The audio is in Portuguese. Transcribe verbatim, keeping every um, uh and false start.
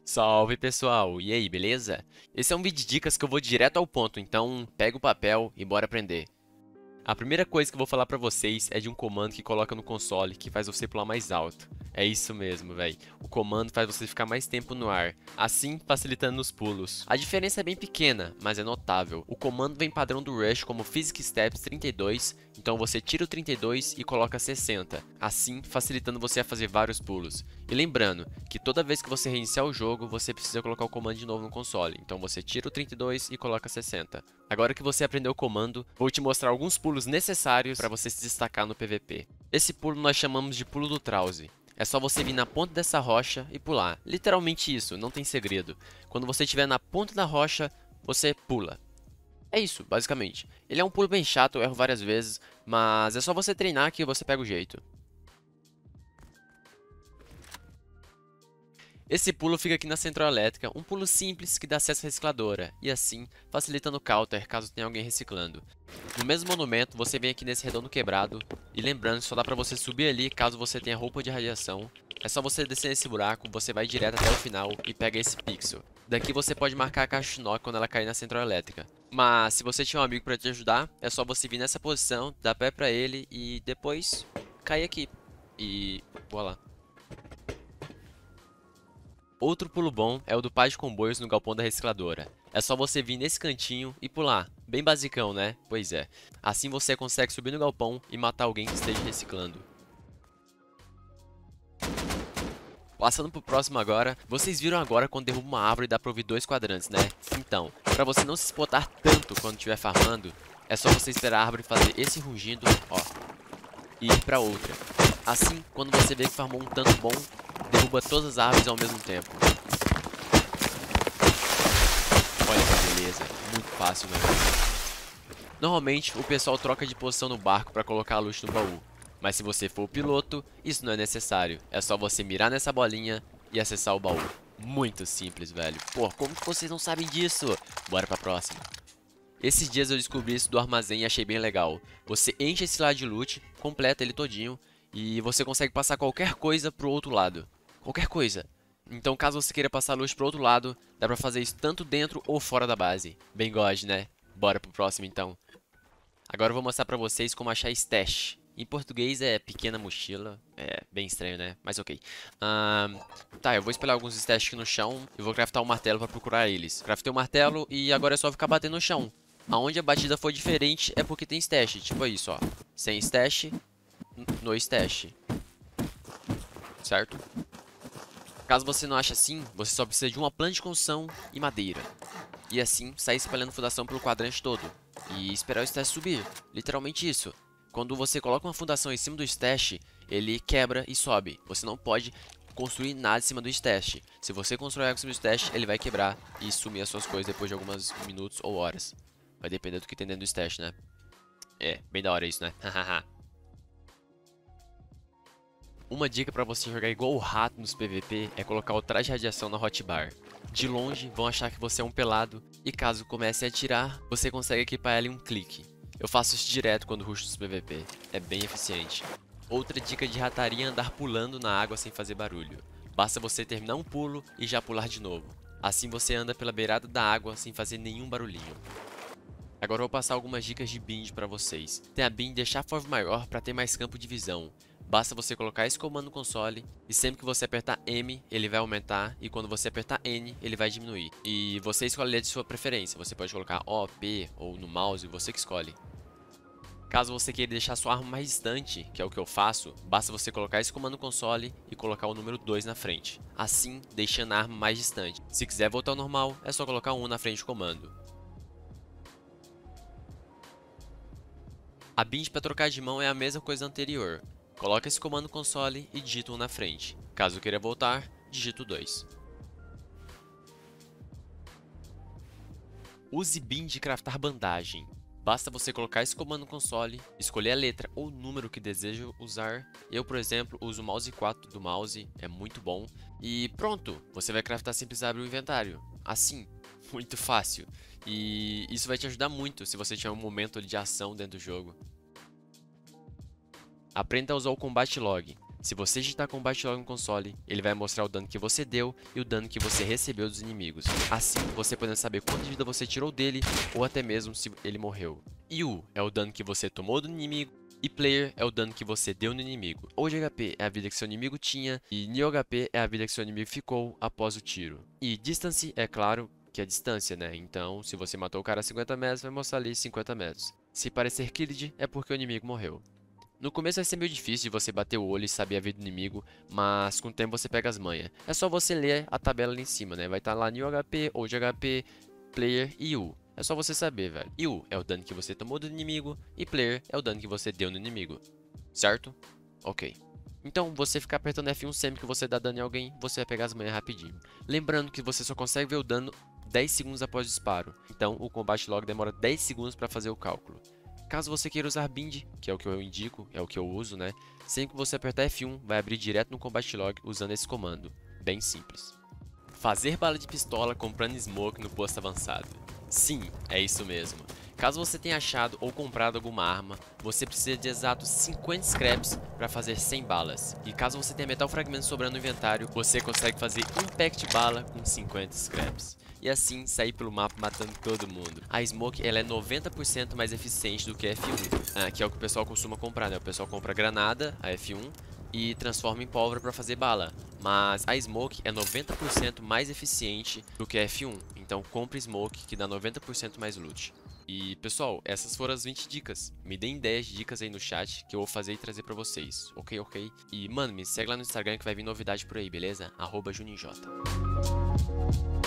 Salve pessoal, e aí, beleza? Esse é um vídeo de dicas que eu vou direto ao ponto, então pega o papel e bora aprender. A primeira coisa que eu vou falar pra vocês é de um comando que coloca no console que faz você pular mais alto. É isso mesmo, velho. O comando faz você ficar mais tempo no ar, assim facilitando os pulos. A diferença é bem pequena, mas é notável. O comando vem padrão do Rush como Physics Steps trinta e dois, então você tira o trinta e dois e coloca sessenta, assim facilitando você a fazer vários pulos. E lembrando que toda vez que você reiniciar o jogo, você precisa colocar o comando de novo no console, então você tira o trinta e dois e coloca sessenta. Agora que você aprendeu o comando, vou te mostrar alguns pulos necessários para você se destacar no P V P. Esse pulo nós chamamos de pulo do Trause. É só você vir na ponta dessa rocha e pular. Literalmente isso, não tem segredo. Quando você estiver na ponta da rocha, você pula. É isso, basicamente. Ele é um pulo bem chato, eu erro várias vezes, mas é só você treinar que você pega o jeito. Esse pulo fica aqui na central elétrica, um pulo simples que dá acesso à recicladora, e assim, facilitando o counter caso tenha alguém reciclando. No mesmo monumento, você vem aqui nesse redondo quebrado, e lembrando, só dá pra você subir ali caso você tenha roupa de radiação. É só você descer nesse buraco, você vai direto até o final e pega esse pixel. Daqui você pode marcar a caixa de Shinnok quando ela cair na central elétrica. Mas se você tiver um amigo pra te ajudar, é só você vir nessa posição, dar pé pra ele e depois cair aqui. E boa lá. Outro pulo bom é o do par de comboios no galpão da recicladora. É só você vir nesse cantinho e pular. Bem basicão, né? Pois é. Assim você consegue subir no galpão e matar alguém que esteja reciclando. Passando pro próximo agora, vocês viram agora quando derruba uma árvore dá pra ouvir dois quadrantes, né? Então, pra você não se espotar tanto quando estiver farmando, é só você esperar a árvore fazer esse rugido, ó, e ir pra outra. Assim, quando você vê que farmou um tanto bom, derruba todas as árvores ao mesmo tempo. Olha que beleza, muito fácil, né? Normalmente, o pessoal troca de posição no barco para colocar a luz no baú. Mas se você for o piloto, isso não é necessário. É só você mirar nessa bolinha e acessar o baú. Muito simples, velho. Pô, como que vocês não sabem disso? Bora pra próxima. Esses dias eu descobri isso do armazém e achei bem legal. Você enche esse lado de loot, completa ele todinho, e você consegue passar qualquer coisa pro outro lado. Qualquer coisa. Então caso você queira passar luz pro outro lado, dá pra fazer isso tanto dentro ou fora da base. Bem god, né? Bora pro próximo então. Agora eu vou mostrar pra vocês como achar stash. Em português é pequena mochila, é bem estranho, né? Mas ok. Um, tá, eu vou espalhar alguns stash aqui no chão e vou craftar um martelo pra procurar eles. Craftei o martelo e agora é só ficar batendo no chão. Aonde a batida for diferente é porque tem stash, tipo isso, ó. Sem stash, no stash. Certo? Caso você não ache assim, você só precisa de uma planta de construção e madeira. E assim, sair espalhando fundação pelo quadrante todo. E esperar o stash subir. Literalmente isso. Quando você coloca uma fundação em cima do stash, ele quebra e sobe. Você não pode construir nada em cima do stash. Se você construir algo em cima do stash, ele vai quebrar e sumir as suas coisas depois de alguns minutos ou horas. Vai depender do que tem dentro do stash, né? É, bem da hora isso, né? Hahaha. Uma dica pra você jogar igual o rato nos P V P é colocar o traje de radiação na hotbar. De longe, vão achar que você é um pelado, e caso comece a atirar, você consegue equipar ela em um clique. Eu faço isso direto quando rusho nos P V P, é bem eficiente. Outra dica de rataria é andar pulando na água sem fazer barulho. Basta você terminar um pulo e já pular de novo. Assim você anda pela beirada da água sem fazer nenhum barulhinho. Agora eu vou passar algumas dicas de bind pra vocês. Tem a bind deixar a maior para ter mais campo de visão. Basta você colocar esse comando no console e sempre que você apertar M, ele vai aumentar e quando você apertar N, ele vai diminuir. E você escolhe a de sua preferência, você pode colocar O, P ou no mouse, você que escolhe. Caso você queira deixar sua arma mais distante, que é o que eu faço, basta você colocar esse comando no console e colocar o número dois na frente. Assim, deixando a arma mais distante. Se quiser voltar ao normal, é só colocar um na frente do comando. A bind para trocar de mão é a mesma coisa anterior. Coloca esse comando no console e digita um na frente. Caso queira voltar, digita o dois. Use bind de craftar bandagem. Basta você colocar esse comando no console, escolher a letra ou número que deseja usar. Eu, por exemplo, uso o mouse quatro do mouse, é muito bom. E pronto, você vai craftar sem precisar abrir o inventário. Assim, muito fácil. E isso vai te ajudar muito se você tiver um momento de ação dentro do jogo. Aprenda a usar o Combat Log. Se você digitar Combat Log no console, ele vai mostrar o dano que você deu e o dano que você recebeu dos inimigos. Assim, você podendo saber quanta vida você tirou dele ou até mesmo se ele morreu. E U é o dano que você tomou do inimigo. E Player é o dano que você deu no inimigo. O de H P é a vida que seu inimigo tinha. E New H P é a vida que seu inimigo ficou após o tiro. E Distance é claro que é distância, né? Então, se você matou o cara a cinquenta metros, vai mostrar ali cinquenta metros. Se parecer Killed, é porque o inimigo morreu. No começo vai ser meio difícil de você bater o olho e saber a vida do inimigo, mas com o tempo você pega as manhas. É só você ler a tabela ali em cima, né? Vai estar lá New H P, Old H P, Player e U. É só você saber, velho. E U é o dano que você tomou do inimigo e Player é o dano que você deu no inimigo. Certo? Ok. Então, você ficar apertando F um sempre que você dá dano em alguém, você vai pegar as manhas rapidinho. Lembrando que você só consegue ver o dano dez segundos após o disparo. Então, o Combat Log demora dez segundos para fazer o cálculo. Caso você queira usar Bind, que é o que eu indico, é o que eu uso, né? Sempre que você apertar F um, vai abrir direto no Combat Log usando esse comando. Bem simples. Fazer bala de pistola comprando Smoke no posto avançado. Sim, é isso mesmo. Caso você tenha achado ou comprado alguma arma, você precisa de exatos cinquenta scraps para fazer cem balas. E caso você tenha metal fragmento sobrando no inventário, você consegue fazer um pack de bala com cinquenta scraps. E assim sair pelo mapa matando todo mundo. A Smoke ela é noventa por cento mais eficiente do que a F um, ah, que é o que o pessoal costuma comprar, né? O pessoal compra granada, a F um, e transforma em pólvora para fazer bala. Mas a Smoke é noventa por cento mais eficiente do que a F um. Então compre Smoke que dá noventa por cento mais loot. E pessoal, essas foram as vinte dicas. Me deem dez dicas aí no chat que eu vou fazer e trazer pra vocês. Ok, ok? E mano, me segue lá no Instagram que vai vir novidade por aí, beleza? arroba juninjota.